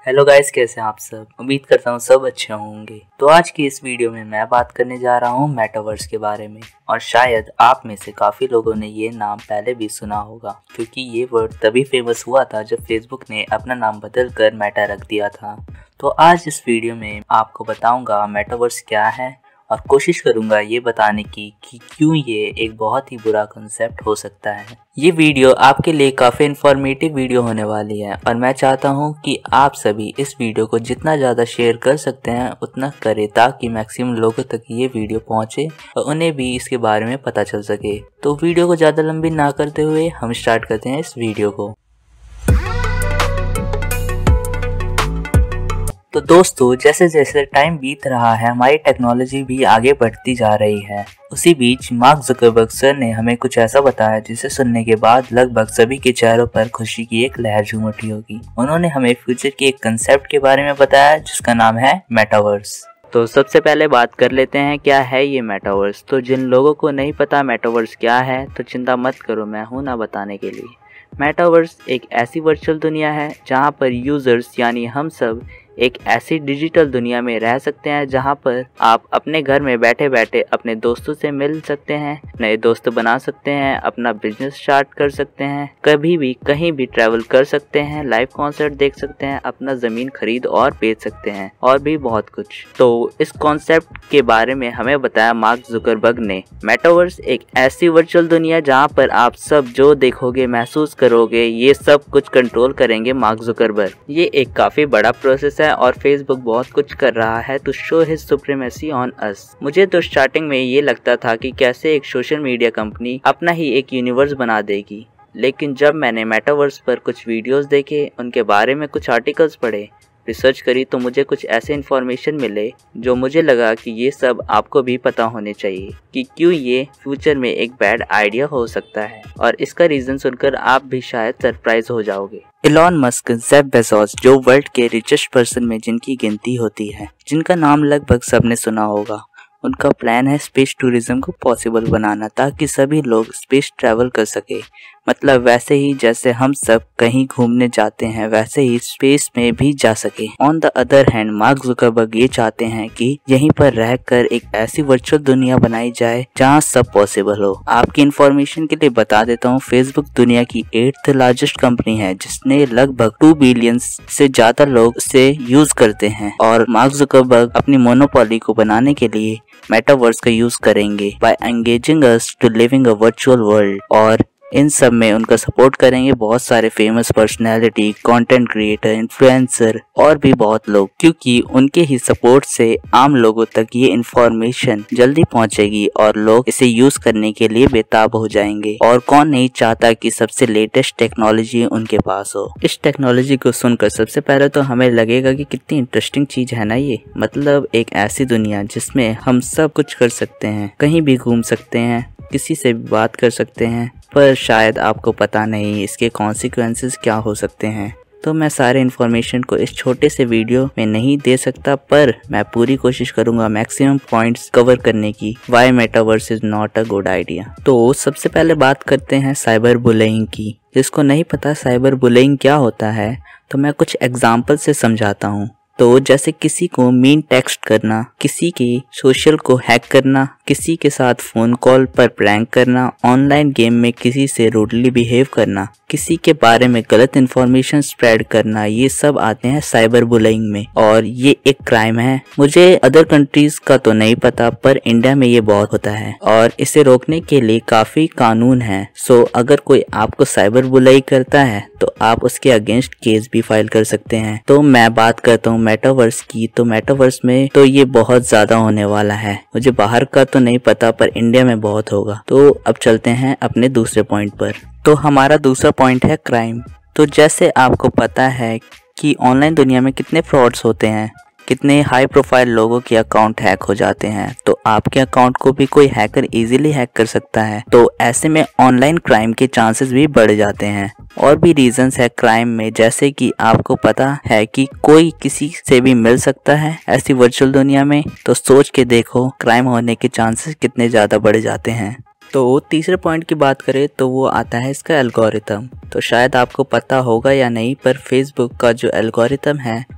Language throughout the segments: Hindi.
हेलो गाइस, कैसे हैं आप सब। उम्मीद करता हूँ सब अच्छे होंगे। तो आज की इस वीडियो में मैं बात करने जा रहा हूँ मेटावर्स के बारे में। और शायद आप में से काफ़ी लोगों ने ये नाम पहले भी सुना होगा, क्योंकि ये वर्ड तभी फेमस हुआ था जब फेसबुक ने अपना नाम बदल कर मेटा रख दिया था। तो आज इस वीडियो में आपको बताऊँगा मेटावर्स क्या है, और कोशिश करूंगा ये बताने की कि क्यों ये एक बहुत ही बुरा कंसेप्ट हो सकता है। ये वीडियो आपके लिए काफ़ी इन्फॉर्मेटिव वीडियो होने वाली है, और मैं चाहता हूँ कि आप सभी इस वीडियो को जितना ज़्यादा शेयर कर सकते हैं उतना करें, ताकि मैक्सिमम लोगों तक ये वीडियो पहुँचे और उन्हें भी इसके बारे में पता चल सके। तो वीडियो को ज़्यादा लंबी ना करते हुए हम स्टार्ट करते हैं इस वीडियो को। तो दोस्तों, जैसे जैसे टाइम बीत रहा है हमारी टेक्नोलॉजी भी आगे बढ़ती जा रही है। उसी बीच मार्क ज़ुकरबर्ग सर ने हमें कुछ ऐसा बताया जिसे सुनने के बाद लगभग सभी के चेहरों पर खुशी की एक लहर झूम उठी होगी। उन्होंने हमें फ्यूचर के एक कंसेप्ट के बारे में बताया जिसका नाम है मेटावर्स। तो सबसे पहले बात कर लेते हैं क्या है ये मेटावर्स। तो जिन लोगों को नहीं पता मेटावर्स क्या है तो चिंता मत करो, मैं हूँ ना बताने के लिए। मेटावर्स एक ऐसी वर्चुअल दुनिया है जहाँ पर यूजर्स यानी हम सब एक ऐसी डिजिटल दुनिया में रह सकते हैं जहां पर आप अपने घर में बैठे बैठे अपने दोस्तों से मिल सकते हैं, नए दोस्त बना सकते हैं, अपना बिजनेस स्टार्ट कर सकते हैं, कभी भी कहीं भी ट्रैवल कर सकते हैं, लाइव कॉन्सर्ट देख सकते हैं, अपना ज़मीन खरीद और बेच सकते हैं, और भी बहुत कुछ। तो इस कॉन्सेप्ट के बारे में हमें बताया मार्क ज़ुकरबर्ग ने। मेटावर्स एक ऐसी वर्चुअल दुनिया जहाँ पर आप सब जो देखोगे महसूस करोगे ये सब कुछ कंट्रोल करेंगे मार्क ज़ुकरबर्ग। ये एक काफ़ी बड़ा प्रोसेस और फेसबुक बहुत कुछ कर रहा है to show his supremacy on us. मुझे तो स्टार्टिंग में ये लगता था कि कैसे एक सोशल मीडिया कंपनी अपना ही एक यूनिवर्स बना देगी, लेकिन जब मैंने मेटावर्स पर कुछ वीडियोस देखे, उनके बारे में कुछ आर्टिकल्स पढ़े, रिसर्च करी, तो मुझे कुछ ऐसे इन्फॉर्मेशन मिले जो मुझे लगा कि ये सब आपको भी पता होने चाहिए कि क्यों ये फ्यूचर में एक बैड आइडिया हो सकता है। और इसका रीज़न सुनकर आप भी शायद सरप्राइज हो जाओगे। इलॉन मस्क, जेफ बेजोस, जो वर्ल्ड के रिचेस्ट पर्सन में जिनकी गिनती होती है, जिनका नाम लगभग सबने सुना होगा, उनका प्लान है स्पेस टूरिज्म को पॉसिबल बनाना ताकि सभी लोग स्पेस ट्रैवल कर सके। मतलब वैसे ही जैसे हम सब कहीं घूमने जाते हैं वैसे ही स्पेस में भी जा सके। On the other hand Mark Zuckerberg ये चाहते हैं कि यहीं पर रहकर एक ऐसी वर्चुअल दुनिया बनाई जाए जहां सब पॉसिबल हो। आपकी इंफॉर्मेशन के लिए बता देता हूँ, फेसबुक दुनिया की 8th लार्जेस्ट कंपनी है जिसने लगभग 2 बिलियन से ज्यादा लोग इसे यूज करते हैं। और मार्क ज़ुकरबर्ग अपनी मोनोपोली को बनाने के लिए मेटावर्स का यूज करेंगे by engaging us to living a virtual world. और इन सब में उनका सपोर्ट करेंगे बहुत सारे famous personality, content creator, influencer और भी बहुत लोग, क्योंकि उनके ही सपोर्ट से आम लोगों तक ये इन्फॉर्मेशन जल्दी पहुंचेगी और लोग इसे यूज करने के लिए बेताब हो जाएंगे। और कौन नहीं चाहता कि सबसे लेटेस्ट टेक्नोलॉजी उनके पास हो। इस टेक्नोलॉजी को सुनकर सबसे पहले तो हमें लगेगा कि कितनी इंटरेस्टिंग चीज है ना ये। मतलब एक ऐसी दुनिया जिसमें हम सब कुछ कर सकते हैं, कहीं भी घूम सकते हैं, किसी से भी बात कर सकते हैं, पर शायद आपको पता नहीं इसके कॉन्सिक्वेंसेस क्या हो सकते हैं। तो मैं सारे इन्फॉर्मेशन को इस छोटे से वीडियो में नहीं दे सकता, पर मैं पूरी कोशिश करूंगा मैक्सिमम पॉइंट्स कवर करने की। Why metaverse is not a good idea. तो सबसे पहले बात करते हैं साइबर बुलिंग की। जिसको नहीं पता साइबर बुलिंग क्या होता है तो मैं कुछ एग्जाम्पल से समझाता हूँ। तो जैसे किसी को मीन टेक्स्ट करना, किसी के सोशल को हैक करना, किसी के साथ फोन कॉल पर प्रैंक करना, ऑनलाइन गेम में किसी से रूडली बिहेव करना, किसी के बारे में गलत इन्फॉर्मेशन स्प्रेड करना, ये सब आते हैं साइबर बुलिंग में। और ये एक क्राइम है। मुझे अदर कंट्रीज का तो नहीं पता, पर इंडिया में ये बहुत होता है और इसे रोकने के लिए काफी कानून है। सो अगर कोई आपको साइबर बुलिंग करता है तो आप उसके अगेंस्ट केस भी फाइल कर सकते हैं। तो मैं बात करता हूँ मेटावर्स की। तो मेटावर्स में तो ये बहुत ज्यादा होने वाला है। मुझे बाहर का तो नहीं पता, पर इंडिया में बहुत होगा। तो अब चलते हैं अपने दूसरे पॉइंट पर। तो हमारा दूसरा पॉइंट है क्राइम। तो जैसे आपको पता है कि ऑनलाइन दुनिया में कितने फ्रॉड्स होते हैं, कितने हाई प्रोफाइल लोगों के अकाउंट हैक हो जाते हैं, तो आपके अकाउंट को भी कोई हैकर इजीली हैक कर सकता है। तो ऐसे में ऑनलाइन क्राइम के चांसेस भी बढ़ जाते हैं। और भी रीजंस है क्राइम में, जैसे कि आपको पता है कि कोई किसी से भी मिल सकता है ऐसी वर्चुअल दुनिया में, तो सोच के देखो क्राइम होने के चांसेस कितने ज़्यादा बढ़ जाते हैं। तो तीसरे पॉइंट की बात करें तो वो आता है इसका एल्गोरिथम। तो शायद आपको पता होगा या नहीं, पर फेसबुक का जो एल्गोरिथम है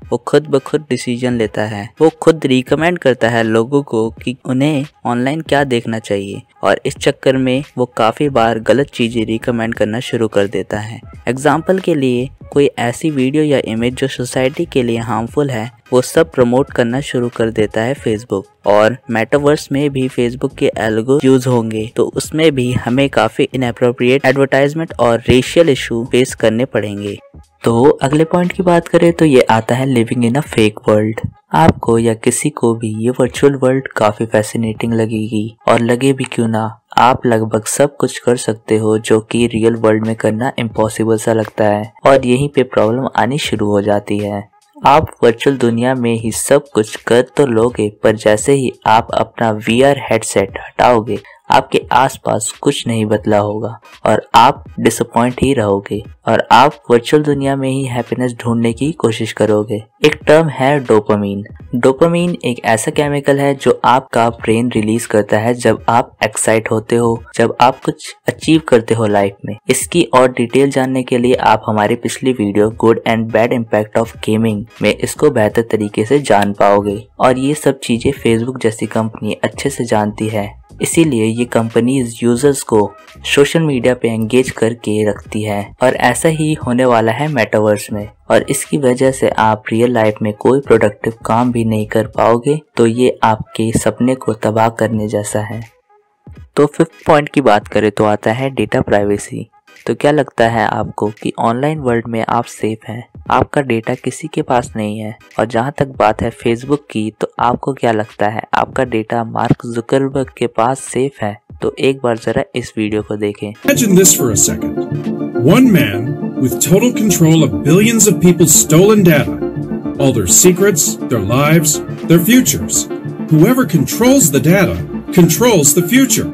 वो खुद ब खुद डिसीजन लेता है। वो खुद रिकमेंड करता है लोगों को कि उन्हें ऑनलाइन क्या देखना चाहिए, और इस चक्कर में वो काफ़ी बार गलत चीज़ें रिकमेंड करना शुरू कर देता है। एग्जाम्पल के लिए कोई ऐसी वीडियो या इमेज जो सोसाइटी के लिए हार्मफुल है, वो सब प्रमोट करना शुरू कर देता है फेसबुक। और मेटावर्स में भी फेसबुक के एल्गो यूज होंगे तो उसमें भी हमें काफ़ी इनएप्रोप्रिएट एडवर्टाइजमेंट और रेशियल इशू फेस करने पड़ेंगे। तो अगले पॉइंट की बात करें तो ये आता है living in a fake world. आपको या किसी को भी ये वर्चुअल वर्ल्ड काफ़ी फैसिनेटिंग लगेगी, और लगे भी क्यों ना, आप लगभग सब कुछ कर सकते हो जो कि रियल वर्ल्ड में करना इम्पॉसिबल सा लगता है, और यहीं पे प्रॉब्लम आनी शुरू हो जाती है। आप वर्चुअल दुनिया में ही सब कुछ कर तो लोगे, पर जैसे ही आप अपना VR हेडसेट हटाओगे आपके आसपास कुछ नहीं बदला होगा और आप डिसअपॉइंट ही रहोगे, और आप वर्चुअल दुनिया में ही हैप्पीनेस ढूंढने की कोशिश करोगे। एक टर्म है डोपामीन। डोपामीन एक ऐसा केमिकल है जो आपका ब्रेन रिलीज करता है जब आप एक्साइट होते हो, जब आप कुछ अचीव करते हो लाइफ में। इसकी और डिटेल जानने के लिए आप हमारी पिछली video good and bad impact of gaming में इसको बेहतर तरीके से जान पाओगे। और ये सब चीजें फेसबुक जैसी कंपनी अच्छे से जानती है, इसीलिए ये कंपनीज यूजर्स को सोशल मीडिया पे एंगेज करके रखती है। और ऐसा ही होने वाला है मेटावर्स में, और इसकी वजह से आप रियल लाइफ में कोई प्रोडक्टिव काम भी नहीं कर पाओगे, तो ये आपके सपने को तबाह करने जैसा है। तो 5th पॉइंट की बात करें तो आता है डेटा प्राइवेसी। तो क्या लगता है आपको कि ऑनलाइन वर्ल्ड में आप सेफ हैं? आपका डेटा किसी के पास नहीं है। और जहां तक बात है फेसबुक की, तो आपको क्या लगता है आपका डेटा मार्क जुकरबर्ग के पास सेफ है? तो एक बार जरा इस वीडियो को देखें। Imagine this for a second. One man with total control of billions of people's stolen data, all their secrets, their lives, their futures. Whoever controls the data controls the future.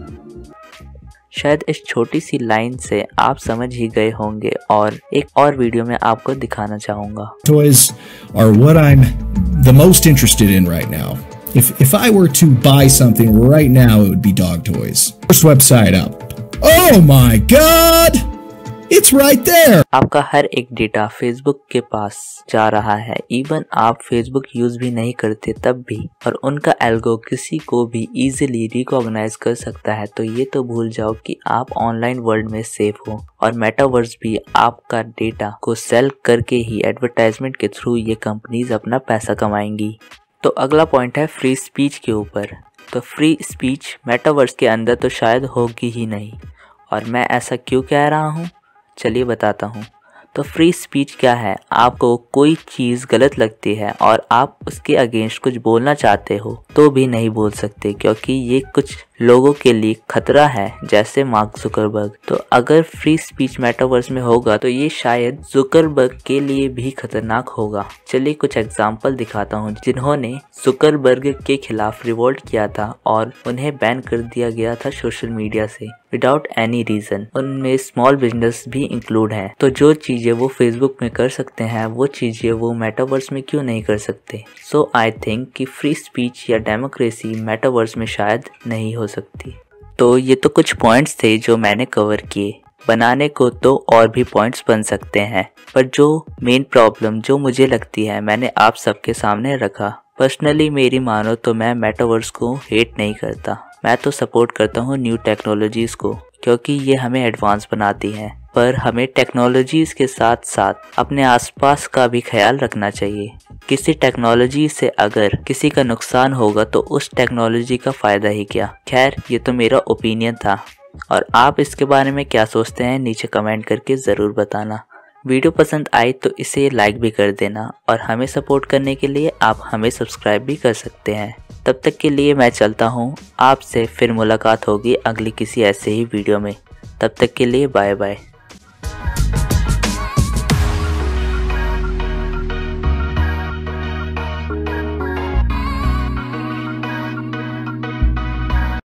शायद इस छोटी सी लाइन से आप समझ ही गए होंगे, और एक और वीडियो में आपको दिखाना चाहूंगा। Toys are what I'm the most interested in right now. If I were to buy something right now, it would be dog toys. First website up. Oh my God! It's right there. आपका हर एक डेटा फेसबुक के पास जा रहा है। इवन आप फेसबुक यूज भी नहीं करते तब भी, और उनका एल्गो किसी को भी इजीली रिकॉग्नाइज कर सकता है। तो ये तो भूल जाओ कि आप ऑनलाइन वर्ल्ड में सेफ हो, और मेटावर्स भी आपका डेटा को सेल करके ही एडवर्टाइजमेंट के थ्रू ये कंपनीज अपना पैसा कमाएंगी। तो अगला पॉइंट है फ्री स्पीच के ऊपर। तो फ्री स्पीच मेटावर्स के अंदर तो शायद होगी ही नहीं, और मैं ऐसा क्यों कह रहा हूँ चलिए बताता हूँ। तो फ्री स्पीच क्या है? आपको कोई चीज़ गलत लगती है और आप उसके अगेंस्ट कुछ बोलना चाहते हो तो भी नहीं बोल सकते, क्योंकि ये कुछ लोगों के लिए खतरा है, जैसे मार्क जुकरबर्ग। तो अगर फ्री स्पीच मेटावर्स में होगा तो ये शायद जुकरबर्ग के लिए भी खतरनाक होगा। चलिए कुछ एग्जांपल दिखाता हूँ जिन्होंने जुकरबर्ग के खिलाफ रिवोल्ट किया था और उन्हें बैन कर दिया गया था सोशल मीडिया से विदाउट एनी रीजन। उनमें स्मॉल बिजनेस भी इंक्लूड है। तो जो चीजें वो फेसबुक में कर सकते हैं वो चीजें वो मेटावर्स में क्यों नहीं कर सकते? सो आई थिंक कि फ्री स्पीच या डेमोक्रेसी मेटावर्स में शायद नहीं हो सकती। तो ये तो कुछ पॉइंट्स थे जो मैंने कवर किए। बनाने को तो और भी पॉइंट्स बन सकते हैं, पर जो मेन प्रॉब्लम जो मुझे लगती है मैंने आप सबके सामने रखा। पर्सनली मेरी मानो तो मैं मेटावर्स को हेट नहीं करता, मैं तो सपोर्ट करता हूँ न्यू टेक्नोलॉजीज को, क्योंकि ये हमें एडवांस बनाती हैं। पर हमें टेक्नोलॉजीज के साथ साथ अपने आसपास का भी ख्याल रखना चाहिए। किसी टेक्नोलॉजी से अगर किसी का नुकसान होगा तो उस टेक्नोलॉजी का फ़ायदा ही क्या। खैर ये तो मेरा ओपिनियन था, और आप इसके बारे में क्या सोचते हैं नीचे कमेंट करके ज़रूर बताना। वीडियो पसंद आई तो इसे लाइक भी कर देना, और हमें सपोर्ट करने के लिए आप हमें सब्सक्राइब भी कर सकते हैं। तब तक के लिए मैं चलता हूँ, आपसे फिर मुलाकात होगी अगली किसी ऐसे ही वीडियो में। तब तक के लिए बाय बाय।